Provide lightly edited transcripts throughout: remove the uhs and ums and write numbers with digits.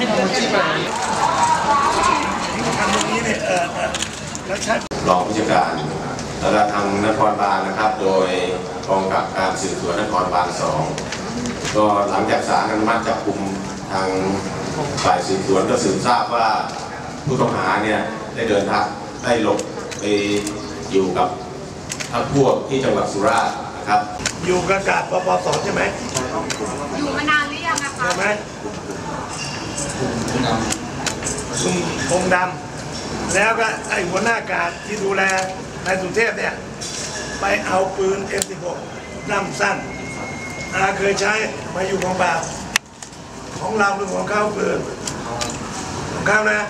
ให้ดูที่มาทำตรงนี้เนี่ยแล้วใช่รองผู้จัดการแล้วก็ทางนครบาลนะครับ โดยกองกำกับการสืบสวนนครบาล2ก็หลังจากศาลอนุมัติจับกุมทางฝ่ายสืบสวนก็สืบทราบว่าผู้ต้องหาเนี่ยได้เดินทางได้หลบไปอยู่กับพรรคพวกที่จังหวัดสุราษฎร์นะครับอยู่กับกาดปปสใช่ไหมอยู่มานานหรือยังนะคะใช่ไหมคงดำแล้วก็ไอ้หัวหน้ากาดที่ดูแลนายสุเทพเนี่ยไปเอาปืน M16 ลำสั้นเคยใช้มาอยู่ของบ่าวของเราหรือของเขาปืนของเขานะ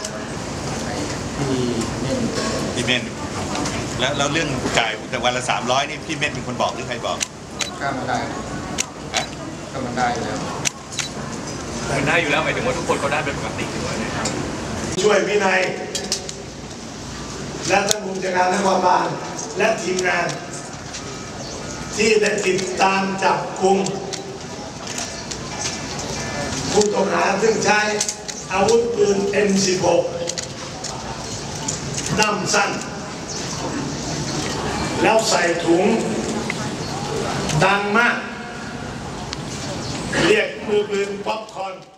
พี่เม่นแล้วเรื่องจ่ายแต่วันละ300นี่พี่เม่นเป็นคนบอกหรือใครบอกก็มันได้ก็มันได้อยู่แล้วมันได้อยู่แล้วหมายถึงว่าทุกคนเขาได้เป็นปกติอยู่นะครับช่วยวินัยและท่านผู้จัดการนครบาลและทีมงานที่ได้ติดตามจับกุมผู้ต้องหาซึ่งใช้อาวุธปืน M16 น้ำสั้นแล้วใส่ถุงดังมากเรียกมือปืนป๊อปคอร์น